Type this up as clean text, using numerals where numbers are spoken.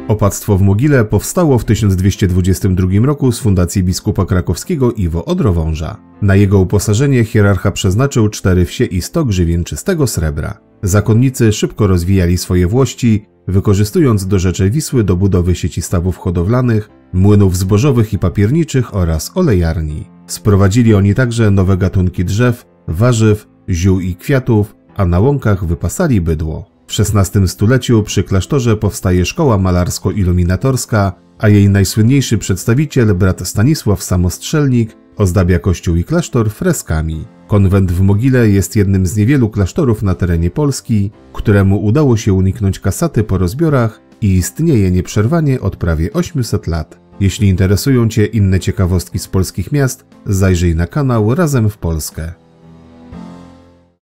Opactwo w Mogile powstało w 1222 roku z fundacji biskupa krakowskiego Iwo Odrowąża. Na jego uposażenie hierarcha przeznaczył 4 wsie i 100 grzywien czystego srebra. Zakonnicy szybko rozwijali swoje włości, wykorzystując dorzecze Wisły do budowy sieci stawów hodowlanych, młynów zbożowych i papierniczych oraz olejarni. Sprowadzili oni także nowe gatunki drzew, warzyw, ziół i kwiatów, a na łąkach wypasali bydło. W XVI stuleciu przy klasztorze powstaje szkoła malarsko-iluminatorska, a jej najsłynniejszy przedstawiciel, brat Stanisław Samostrzelnik, ozdabia kościół i klasztor freskami. Konwent w Mogile jest jednym z niewielu klasztorów na terenie Polski, któremu udało się uniknąć kasaty po rozbiorach i istnieje nieprzerwanie od prawie 800 lat. Jeśli interesują Cię inne ciekawostki z polskich miast, zajrzyj na kanał Razem w Polskę.